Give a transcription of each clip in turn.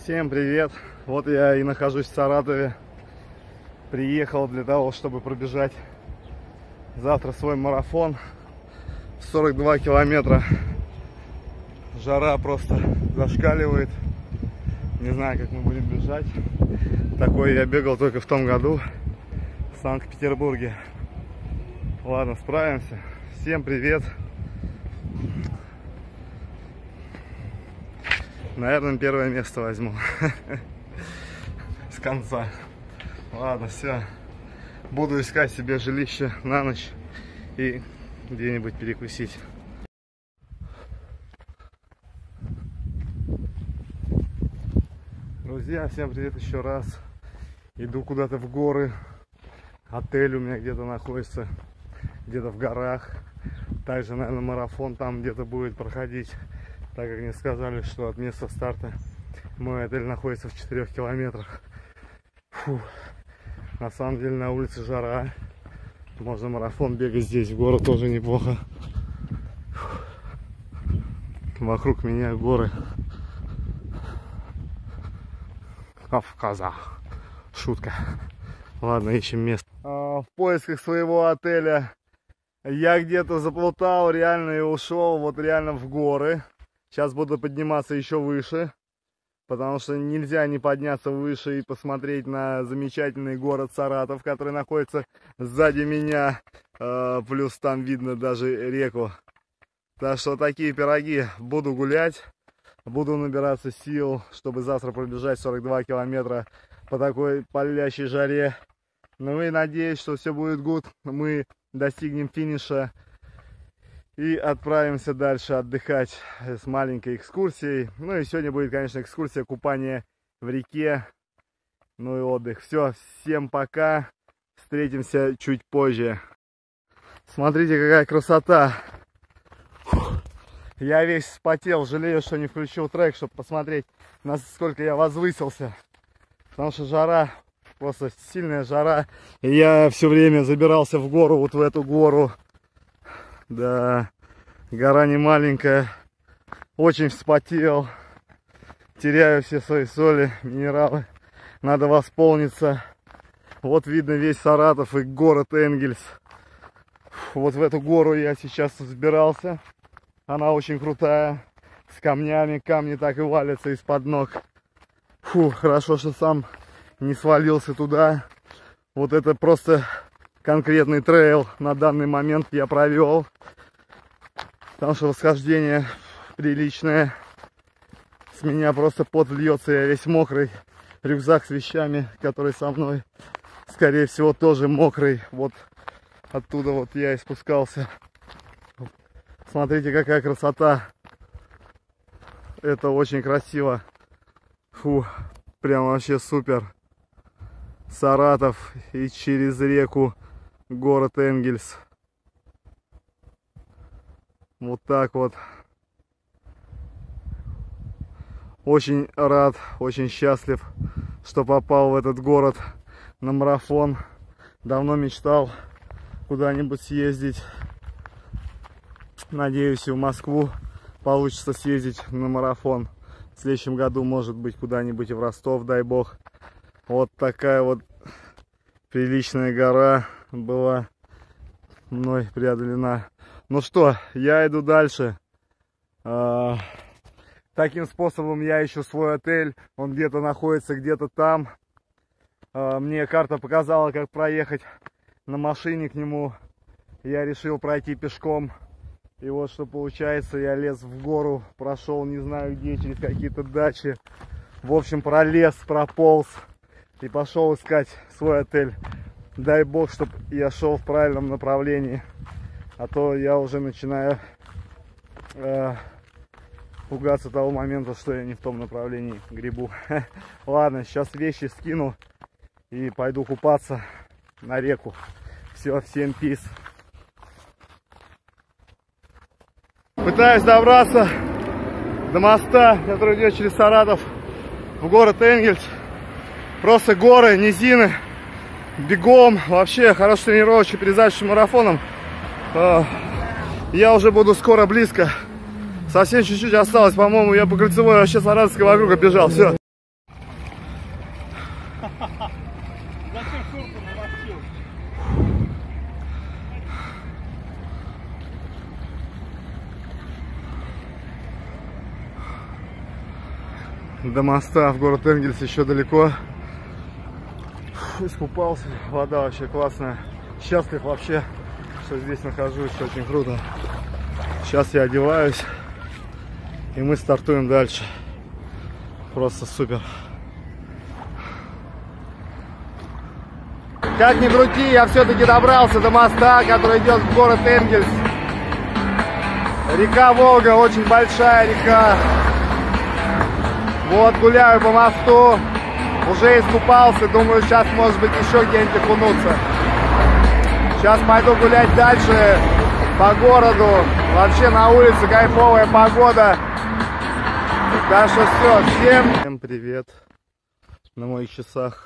Всем привет! Вот я и нахожусь в Саратове. Приехал для того, чтобы пробежать завтра свой марафон в 42 километра. Жара просто зашкаливает. Не знаю, как мы будем бежать. Такой я бегал только в том году в Санкт-Петербурге. Ладно, справимся. Всем привет! Наверное, первое место возьму с конца. Ладно, все. Буду искать себе жилище на ночь и где-нибудь перекусить. Друзья, всем привет еще раз. Иду куда-то в горы. Отель у меня где-то находится, где-то в горах. Также, наверное, марафон там где-то будет проходить. Так как мне сказали, что от места старта мой отель находится в 4 километрах. Фу. На самом деле на улице жара. Можно марафон бегать здесь, в гору тоже неплохо. Фу. Вокруг меня горы Кавказа. Шутка. Ладно, ищем место. В поисках своего отеля я где-то заплутал реально и ушел вот реально в горы. Сейчас буду подниматься еще выше, потому что нельзя не подняться выше и посмотреть на замечательный город Саратов, который находится сзади меня, плюс там видно даже реку. Так что такие пироги. Буду гулять, буду набираться сил, чтобы завтра пробежать 42 километра по такой палящей жаре. Ну и надеюсь, что все будет гуд. Мы достигнем финиша и отправимся дальше отдыхать с маленькой экскурсией. Ну и сегодня будет, конечно, экскурсия купания в реке. Ну и отдых. Все, всем пока. Встретимся чуть позже. Смотрите, какая красота. Я весь вспотел. Жалею, что не включил трек, чтобы посмотреть, насколько я возвысился. Потому что жара, просто сильная жара. И я все время забирался в гору, вот в эту гору. Да, гора не маленькая, очень вспотел, теряю все свои соли, минералы, надо восполниться. Вот видно весь Саратов и город Энгельс. Вот в эту гору я сейчас взбирался, она очень крутая, с камнями, камни так и валятся из-под ног. Фу, хорошо, что сам не свалился туда. Вот это просто конкретный трейл на данный момент я провел. Потому что восхождение приличное. С меня просто пот льется, я весь мокрый. Рюкзак с вещами, который со мной, скорее всего, тоже мокрый. Вот оттуда вот я и спускался. Смотрите, какая красота. Это очень красиво. Фу, прям вообще супер. Саратов и через реку город Энгельс. Вот так вот. Очень рад, очень счастлив, что попал в этот город на марафон. Давно мечтал куда-нибудь съездить. Надеюсь, и в Москву получится съездить на марафон. В следующем году, может быть, куда-нибудь в Ростов, дай бог. Вот такая вот приличная гора была мной преодолена. Ну что, я иду дальше. Таким способом я ищу свой отель. Он где-то находится, где-то там. Мне карта показала, как проехать на машине к нему. Я решил пройти пешком. И вот что получается, я лез в гору, прошел не знаю где, через какие-то дачи. В общем, пролез, прополз и пошел искать свой отель. Дай бог, чтобы я шел в правильном направлении. А то я уже начинаю пугаться того момента, что я не в том направлении гребу. Ладно, сейчас вещи скину и пойду купаться на реку. Все, всем пис. Пытаюсь добраться до моста, который идет через Саратов в город Энгельс. Просто горы, низины, бегом. Вообще хороший тренировочный перед завтрашним марафоном. Я уже буду скоро близко. Совсем чуть-чуть осталось, по-моему, я по кольцевой вообще Саратовской вокруг оббежал. Все. До моста в город Энгельс еще далеко. Искупался, вода вообще классная. Счастлив вообще, что здесь нахожусь, очень круто. Сейчас я одеваюсь, и мы стартуем дальше. Просто супер. Как ни крути, я все-таки добрался до моста, который идет в город Энгельс. Река Волга, очень большая река. Вот, гуляю по мосту. Уже искупался, думаю, сейчас может быть еще где-нибудь окунуться. Сейчас пойду гулять дальше по городу. Вообще на улице кайфовая погода. Так что все, всем привет. На моих часах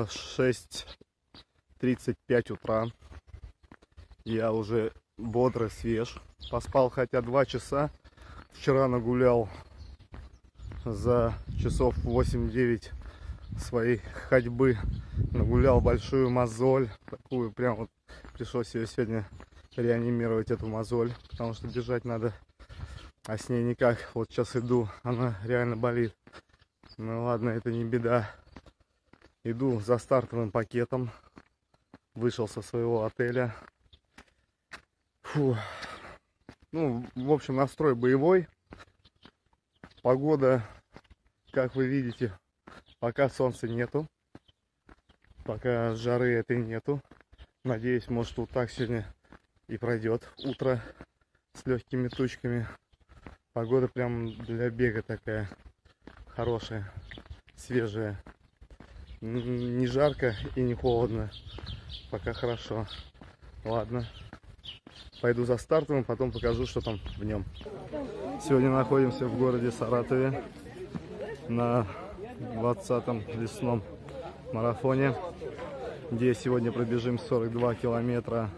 6:35 утра. Я уже бодрый, свеж. Поспал хотя 2 часа. Вчера нагулял за часов 8-9 своей ходьбы. Нагулял большую мозоль. Такую прям вот пришлось ее сегодня реанимировать, эту мозоль. Потому что бежать надо. А с ней никак. Вот сейчас иду. Она реально болит. Ну ладно, это не беда. Иду за стартовым пакетом. Вышел со своего отеля. Фу. Ну, в общем, настрой боевой. Погода, как вы видите, пока солнца нету. Пока жары этой нету. Надеюсь, может, вот так сегодня и пройдет утро с легкими тучками. Погода прям для бега такая хорошая, свежая. Не жарко и не холодно. Пока хорошо. Ладно. Пойду за стартовым, потом покажу, что там в нем. Сегодня находимся в городе Саратове на 20-м лесном марафоне, где сегодня пробежим 42 километра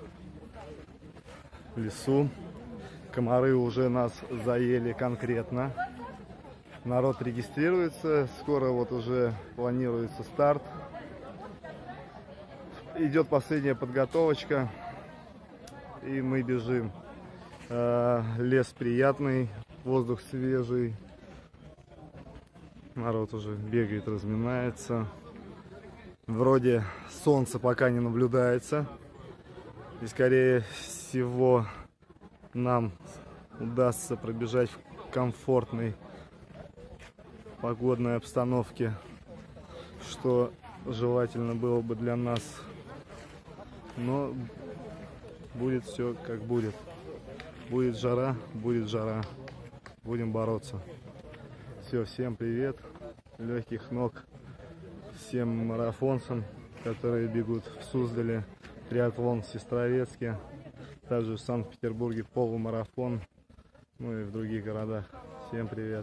в лесу. Комары уже нас заели конкретно. Народ регистрируется, скоро вот уже планируется старт. Идет последняя подготовочка, и мы бежим. Лес приятный, воздух свежий. Народ уже бегает, разминается. Вроде солнца пока не наблюдается. И скорее всего нам удастся пробежать в комфортной погодной обстановке, что желательно было бы для нас. Но будет все как будет. Будет жара, будет жара. Будем бороться. Все, всем привет. Легких ног всем марафонцам, которые бегут в Суздале, триатлон в Сестрорецке, также в Санкт-Петербурге полумарафон, ну и в других городах. Всем привет.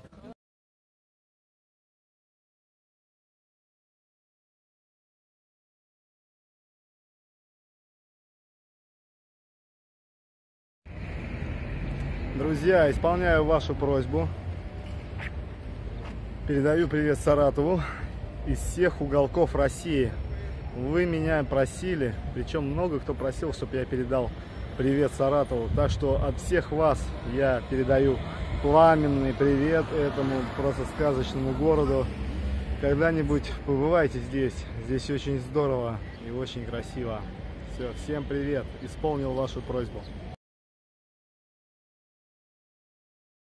Друзья, исполняю вашу просьбу. Передаю привет Саратову из всех уголков России. Вы меня просили, причем много кто просил, чтобы я передал привет Саратову. Так что от всех вас я передаю пламенный привет этому просто сказочному городу. Когда-нибудь побывайте здесь. Здесь очень здорово и очень красиво. Все, всем привет. Исполнил вашу просьбу.